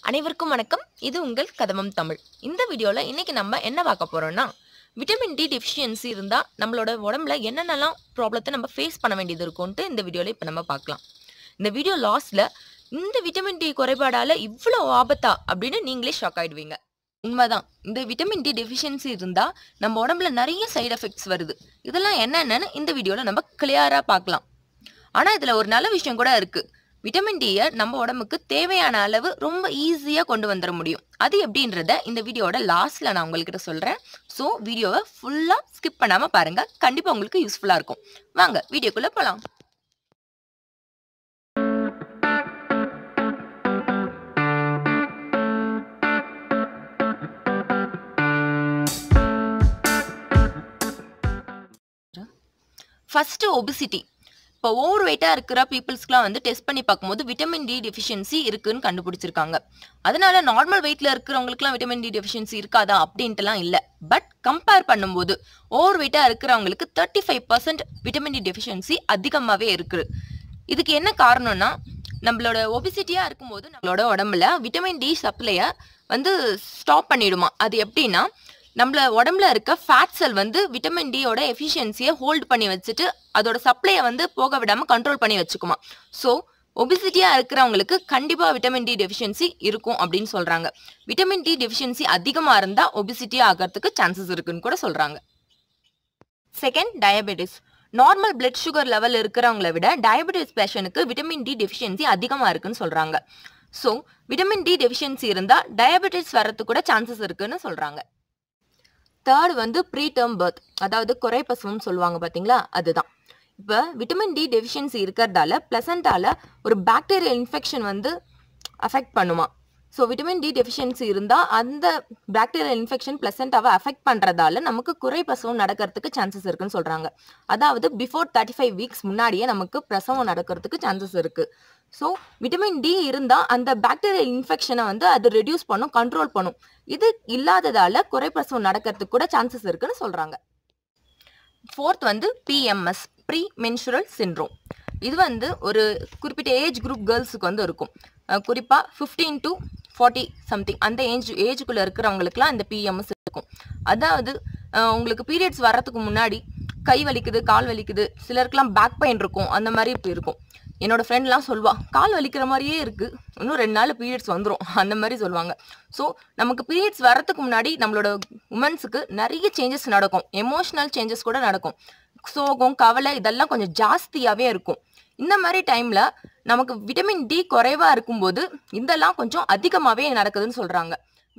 அனைவருக்கும் வணக்கம். இது உங்கள் கதமம் தமிழ். இந்த வீடியோல இன்னைக்கு நம்ம என்ன பார்க்க போறோம்னா, விட்டமின் டி டெஃபிஷியன்சி இருந்தா நம்மளோட உடம்புல என்னென்னலாம் ப்ராப்ளத்தை நம்ம ஃபேஸ் பண்ண வேண்டியது இருக்கும்னு இந்த வீடியோல இப்போ நம்ம பார்க்கலாம். இந்த வீடியோ லாஸ்ட்ல இந்த விட்டமின் டி குறைபாடால இவ்வளோ ஆபத்தா அப்படின்னு நீங்களே ஷாக் ஆயிடுவீங்க. உண்மைதான். இந்த விட்டமின் டி டெஃபிஷியன்சி இருந்தா நம்ம உடம்புல நிறைய சைடு எஃபெக்ட்ஸ் வருது. இதெல்லாம் என்னென்னு இந்த வீடியோல நம்ம கிளியரா பார்க்கலாம். ஆனா இதுல ஒரு நல்ல விஷயம் கூட இருக்கு. விட்டமின் டியை நம்ம உடம்புக்கு தேவையான அளவு ரொம்ப ஈஸியா கொண்டு வந்துட முடியும். அது எப்படின்றத இந்த வீடியோட லாஸ்ட்ல நான் உங்ககிட்ட சொல்றேன். ஸோ வீடியோவை ஃபுல்லா ஸ்கிப் பண்ணாம பாருங்க. கண்டிப்பா உங்களுக்கு யூஸ்ஃபுல்லா இருக்கும். வாங்க வீடியோக்குள்ள போலாம். First obesity. இப்போ ஓவர் வெயிட்டாக இருக்கிற பீப்புள்ஸ்க்குலாம் வந்து டெஸ்ட் பண்ணி பார்க்கும்போது விட்டமின் டி டெஃபிஷியன்சி இருக்குன்னு கண்டுபிடிச்சிருக்காங்க. அதனால நார்மல் வெயிட்டில் இருக்கிறவங்களுக்குலாம் விட்டமின் டி டெஃபிஷியன்சி இருக்காதா அப்படின்ட்டுலாம் இல்லை. பட் கம்பேர் பண்ணும்போது ஓவர் வெயிட்டாக இருக்கிறவங்களுக்கு 35% விட்டமின் டி டெஃபிஷியன்சி அதிகமாகவே இருக்குது. இதுக்கு என்ன காரணம்னா, நம்மளோட ஒபிசிட்டியாக இருக்கும்போது நம்மளோட உடம்புல விட்டமின் டி சப்ளையை வந்து ஸ்டாப் பண்ணிடுமா. அது எப்படின்னா, நம்மள உடம்புல இருக்க ஃபேட் செல் வந்து விட்டமின் டியோட எஃபிஷியன்சியை ஹோல்ட் பண்ணி வச்சுட்டு அதோட சப்ளையை வந்து போக விடாமல் கண்ட்ரோல் பண்ணி வச்சுக்குமா. ஸோ ஒபிசிட்டியாக இருக்கிறவங்களுக்கு கண்டிப்பாக விட்டமின் டி டெஃபிஷியன்சி இருக்கும் அப்படின்னு சொல்கிறாங்க. விட்டமின் டி டெஃபிஷியன்சி அதிகமாக இருந்தால் ஒபிசிட்டியாக ஆகிறதுக்கு சான்சஸ் இருக்குன்னு கூட சொல்கிறாங்க. Second, diabetes. Normal blood sugar level இருக்கிறவங்கள விட டயபெட்டிஸ் பேஷனுக்கு விட்டமின் டி டெஃபிஷியன்சி அதிகமாக இருக்குன்னு சொல்கிறாங்க. ஸோ விட்டமின் டி டெஃபிஷியன்சி இருந்தால் டயபெட்டிஸ் வரதுக்கு கூட சான்சஸ் இருக்குன்னு சொல்கிறாங்க. தேர்ட் வந்து ப்ரீடேர்ம் பர்த், அதாவது குறைப்பசுவம்னு சொல்லுவாங்க பார்த்தீங்களா, அதுதான். இப்போ விட்டமின் டி டெஃபிஷியன்சி இருக்கிறதால பிளசண்டால ஒரு பாக்டீரியல் இன்ஃபெக்ஷன் வந்து அஃபெக்ட் பண்ணுமா. ஸோ விட்டமின் டி டெஃபிஷியன்சி இருந்தால் அந்த பாக்டீரியல் இன்ஃபெக்ஷன் பிளசண்டாவை அஃபெக்ட் பண்ணுறதால நமக்கு குறைப்பசுவம் நடக்கிறதுக்கு சான்சஸ் இருக்குன்னு சொல்கிறாங்க. அதாவது பிஃபோர் 35 வீக்ஸ் முன்னாடியே நமக்கு பிரசவம் நடக்கிறதுக்கு சான்சஸ் இருக்குது. ஸோ விட்டமின் டி இருந்தால் அந்த பாக்டீரியல் இன்ஃபெக்ஷனை வந்து அது ரெடியூஸ் பண்ணும், கண்ட்ரோல் பண்ணும். இது இல்லாததால குறைப்பிரசவம் நடக்கிறதுக்கு கூட சான்சஸ் இருக்குன்னு சொல்கிறாங்க. ஃபோர்த் வந்து பிஎம்எஸ், ப்ரீ மென்சுரல் சிண்ட்ரோம். இது வந்து ஒரு குறிப்பிட்ட ஏஜ் குரூப் கேர்ள்ஸுக்கு வந்து இருக்கும். குறிப்பாக 15 to 40 சம்திங் அந்த ஏஜுக்குள்ளே இருக்கிறவங்களுக்குலாம் இந்த பிஎம்எஸ் இருக்கும். அதாவது உங்களுக்கு பீரியட்ஸ் வர்றதுக்கு முன்னாடி கை வலிக்குது, கால் வலிக்குது, சிலருக்குலாம் பேக் பெயின் இருக்கும், அந்த மாதிரி இப்போ இருக்கும். என்னோட ஃப்ரெண்ட்லாம் சொல்லுவாள், கால் வலிக்கிற மாதிரியே இருக்குது, இன்னும் 2 நாள் பீரியட்ஸ் வந்துடும், அந்த மாதிரி சொல்லுவாங்க. ஸோ நமக்கு பீரியட்ஸ் வரத்துக்கு முன்னாடி நம்மளோட உமன்ஸுக்கு நிறைய சேஞ்சஸ் நடக்கும். எமோஷ்னல் சேஞ்சஸ் கூட நடக்கும். சோகம், கவலை இதெல்லாம் கொஞ்சம் ஜாஸ்தியாகவே இருக்கும். இந்த மாதிரி டைமில் நமக்கு விட்டமின் டி குறைவாக இருக்கும்போது இதெல்லாம் கொஞ்சம் அதிகமாகவே நடக்குதுன்னு சொல்கிறாங்க.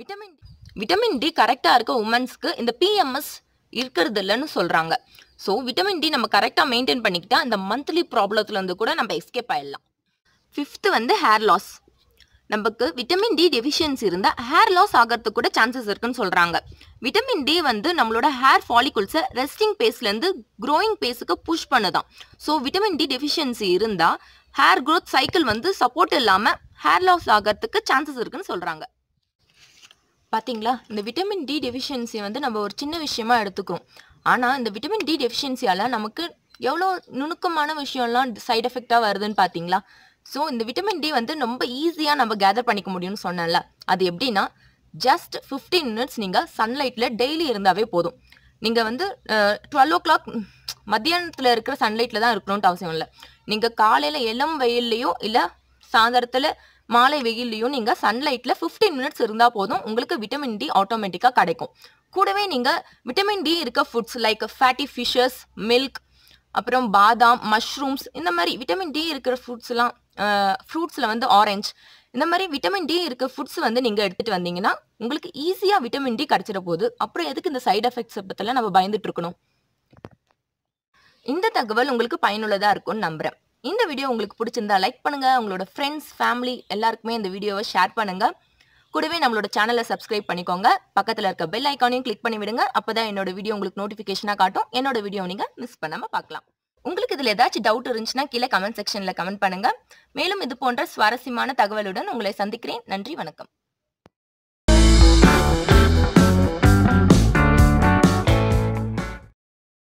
விட்டமின் டி கரெக்டாக இருக்க உமன்ஸ்க்கு இந்த பிஎம்எஸ் இருக்கிறது இல்லைன்னு சொல்கிறாங்க. ஸோ விட்டமின் டி நம்ம கரெக்டாக மெயின்டைன் பண்ணிக்கிட்டா அந்த மந்த்லி ப்ராப்ளத்துலேருந்து கூட நம்ம எஸ்கேப் ஆகிடலாம். ஃபிஃப்த்து வந்து ஹேர் லாஸ். நமக்கு விட்டமின் டி டெஃபிஷியன்சி இருந்தால் ஹேர் லாஸ் ஆகிறதுக்கு கூட சான்சஸ் இருக்குன்னு சொல்கிறாங்க. விட்டமின் டி வந்து நம்மளோட ஹேர் ஃபாலிகுல்ஸை ரெஸ்டிங் பேஸ்லேருந்து க்ரோயிங் பேஸுக்கு புஷ் பண்ணுதான். ஸோ விட்டமின் டி டெஃபிஷியன்சி இருந்தால் ஹேர் க்ரோத் சைக்கிள் வந்து சப்போர்ட் இல்லாமல் ஹேர் லாஸ் ஆகிறதுக்கு சான்சஸ் இருக்குன்னு சொல்கிறாங்க. பார்த்தீங்களா, இந்த விட்டமின் டி டெஃபிஷியன்சி வந்து நம்ம ஒரு சின்ன விஷயமா எடுத்துக்கிறோம். ஆனால் இந்த விட்டமின் டி டெஃபிஷியன்சியால் நமக்கு எவ்வளோ நுணுக்கமான விஷயம்லாம் சைட் எஃபெக்டாக வருதுன்னு பார்த்தீங்களா. ஸோ இந்த விட்டமின் டி வந்து ரொம்ப ஈஸியாக நம்ம கேதர் பண்ணிக்க முடியும்னு சொன்னேன்ல. அது எப்படின்னா, ஜஸ்ட் 15 மினிட்ஸ் நீங்கள் சன்லைட்டில் டெய்லி இருந்தாவே போதும். நீங்கள் வந்து 12 o'clock மத்தியானத்தில் இருக்கிற சன்லைட்டில் தான் இருக்கணும்ட்டு அவசியம் இல்லை. நீங்கள் காலையில் இளம் வெயில்லையோ இல்லை சாயந்தரத்தில் மாலை வெயில்லையும் நீங்கள் சன்லைட்டில் 15 மினிட்ஸ் இருந்தால் போதும், உங்களுக்கு விட்டமின் டி ஆட்டோமேட்டிக்காக கிடைக்கும். கூடவே நீங்கள் விட்டமின் டி இருக்க foods like fatty fishes, milk, அப்புறம் பாதாம், மஷ்ரூம்ஸ், இந்த மாதிரி விட்டமின் டி இருக்கிற ஃப்ரூட்ஸ்லாம், ஃப்ரூட்ஸில் வந்து ஆரஞ்சு, இந்த மாதிரி விட்டமின் டி இருக்க ஃபுட்ஸ் வந்து நீங்கள் எடுத்துகிட்டு வந்தீங்கன்னா உங்களுக்கு ஈஸியாக விட்டமின் டி கிடச்சிட போகுது. அப்புறம் எதுக்கு இந்த சைட் எஃபெக்ட்ஸை பற்றிலாம் நம்ம பயந்துட்டு இருக்கணும். இந்த தகவல் உங்களுக்கு பயனுள்ளதாக இருக்கும்னு நம்புகிறேன். இந்த வீடியோ உங்களுக்கு பிடிச்சிருந்தா லைக் பண்ணுங்கள். உங்களோட ஃப்ரெண்ட்ஸ், ஃபேமிலி எல்லாருக்குமே இந்த வீடியோவை ஷேர் பண்ணுங்கள். கூடவே நம்மளோட சேனலை சப்ஸ்கிரைப் பண்ணிக்கோங்க. பக்கத்தில் இருக்க பெல் ஐக்கானையும் கிளிக் பண்ணி விடுங்க. அப்போ தான் என்னோட வீடியோ உங்களுக்கு நோட்டிஃபிகேஷனாக காட்டும். என்னோட வீடியோ நீங்கள் மிஸ் பண்ணாமல் பார்க்கலாம். உங்களுக்கு இதில் ஏதாச்சும் டவுட் இருந்துச்சுன்னா கீழே கமெண்ட் செக்ஷனில் கமெண்ட் பண்ணுங்கள். மேலும் இது போன்ற சுவாரஸ்யமான தகவலுடன் உங்களை சந்திக்கிறேன். நன்றி, வணக்கம்.